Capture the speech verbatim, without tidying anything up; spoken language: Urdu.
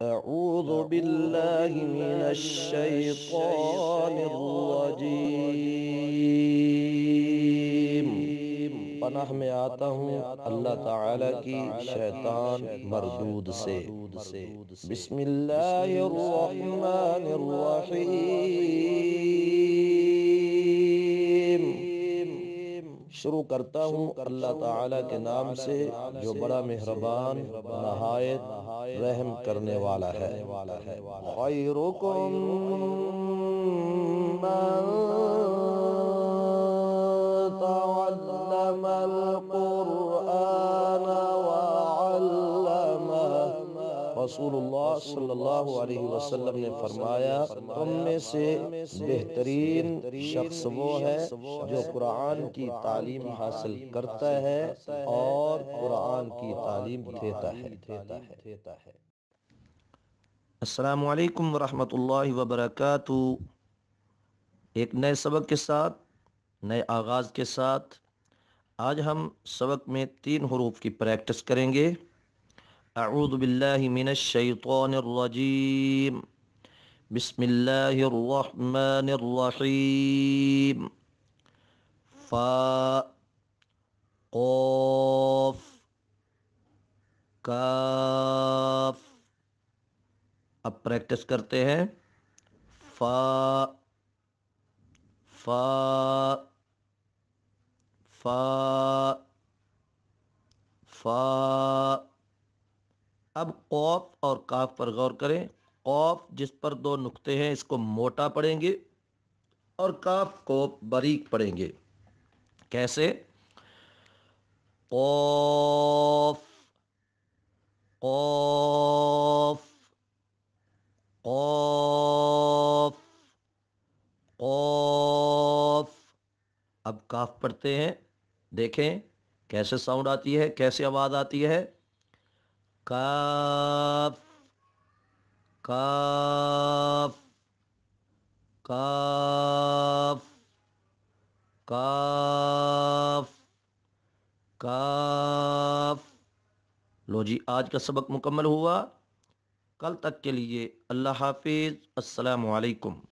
اعوذ باللہ من الشیطان الرجیم، پناہ میں آتا ہوں اللہ تعالی کی شیطان مردود سے۔ بسم اللہ الرحمن الرحیم، شروع کرتا ہوں اللہ تعالی کے نام سے جو بڑا مہربان نہایت رحم کرنے والا ہے۔ خیرکم من تعلم القرآن وعلمہ، رسول اللہ صلی اللہ علیہ وسلم نے فرمایا تم میں سے بہترین شخص وہ ہے جو قرآن کی تعلیم حاصل کرتا ہے اور قرآن کی تعلیم دیتا ہے۔ السلام علیکم ورحمۃ اللہ وبرکاتہ۔ ایک نئے سبق کے ساتھ، نئے آغاز کے ساتھ آج ہم سبق میں تین حروف کی پریکٹس کریں گے۔ اعوذ باللہ من الشیطان الرجیم، بسم اللہ الرحمن الرحیم۔ فا، قاف، کاف۔ اب پریکٹس کرتے ہیں۔ فا، فا، فا، فا۔ اب قاف اور کاف پر غور کریں۔ قاف جس پر دو نقطے ہیں اس کو موٹا پڑھیں گے اور کاف کو باریک پڑھیں گے۔ کیسے؟ قاف، قاف، قاف، قاف۔ اب کاف پڑھتے ہیں، دیکھیں کیسے ساؤنڈ آتی ہے، کیسے آواز آتی ہے۔ کاف، کاف، کاف، کاف، کاف۔ لو جی، آج کا سبق مکمل ہوا۔ کل تک کے لیے اللہ حافظ، السلام علیکم۔